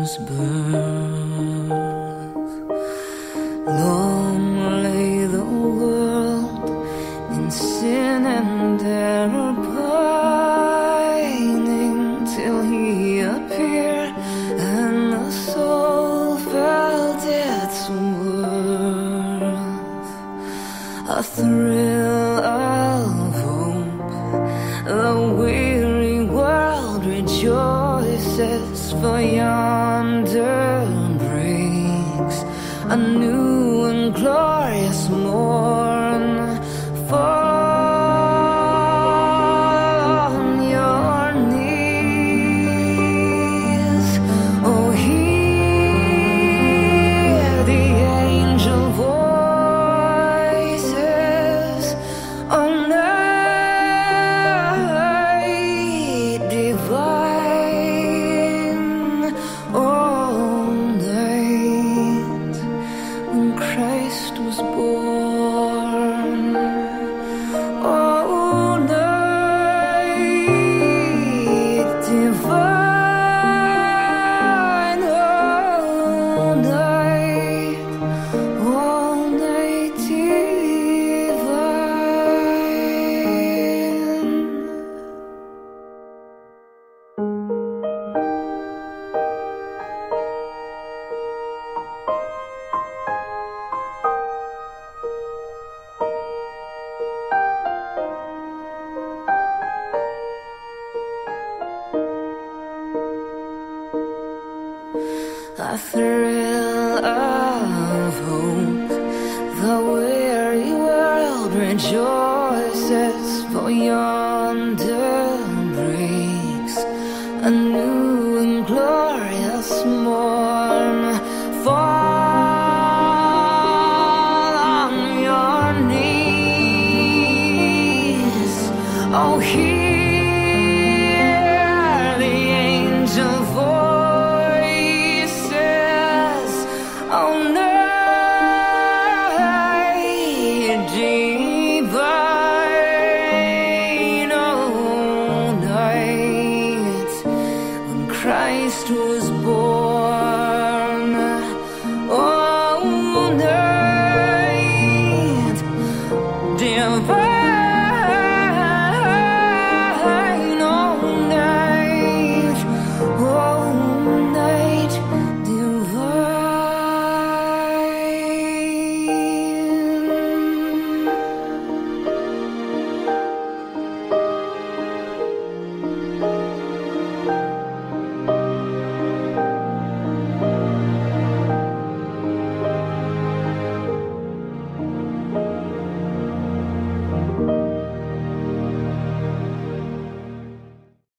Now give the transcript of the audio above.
birth. Long lay the world in sin and error pining, till he appeared and the soul felt its worth. A thrill of hope, the weary world rejoices, for yonder breaks a new and glorious morn. Fall on your knees, oh, hear the angel voices on night divine, all night when Christ was born. All night divine, all night divine. A thrill of hope, the weary world rejoices, for yonder breaks a new and glorious morn. Fall on your knees, oh, hear the angel voices on night divine, all night when Christ was born.